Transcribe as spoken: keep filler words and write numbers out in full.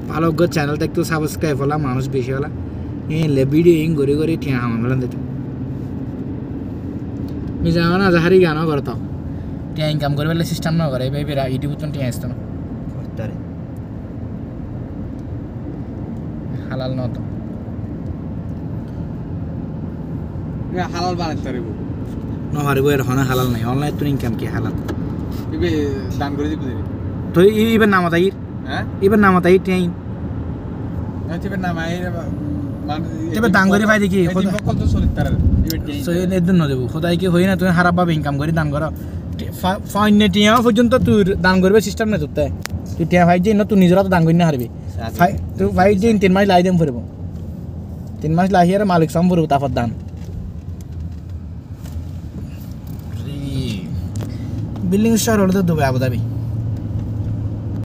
ভালো করে চ্যানেলটা একটু সাবস্ক্রাইব হলা মানুষ বেশি হলা এই লে ভিডিও ইং করে করে টিয়া হামান হলেন দিত মি জানা না জাহারি গানও করতো টিয়া ইনকাম করে বলে সিস্টেম না করে এই বেরা ইউটিউব তো টিয়া আসতো না করতারে হালাল না তো না হালাল বানাইতে পারবো না হারিব এর হনা হালাল নাই অনলাইন তো ইনকাম কি হালাল ইবে দান করে দিবি তো ইবেন নাম তাই হ্যাঁ ইবেন নাম তাই টিয়া না তিবে না মাইর মান তিবে দান করে ভাই দেখি খোদা কল তো চলিত তার ইবে টিয়া সো এর দিন দেব খোদাই কি হই না তুমি খারাপ ভাবে ইনকাম করে দান করো ফাইন নে টিয়া পর্যন্ত তুই দান করবে সিস্টেম না তোতে তুই টিয়া ভাই যে ন তুই নিজরা তো দান করি না হারবি ভাই তুই ভাই যে তিন মাস লাই দেম ফুরব তিন মাস লাই আর মালিক সাম ফুরব তারপর দান বিল্ডিং স্টার হলে তো দুবাই আবুধাবি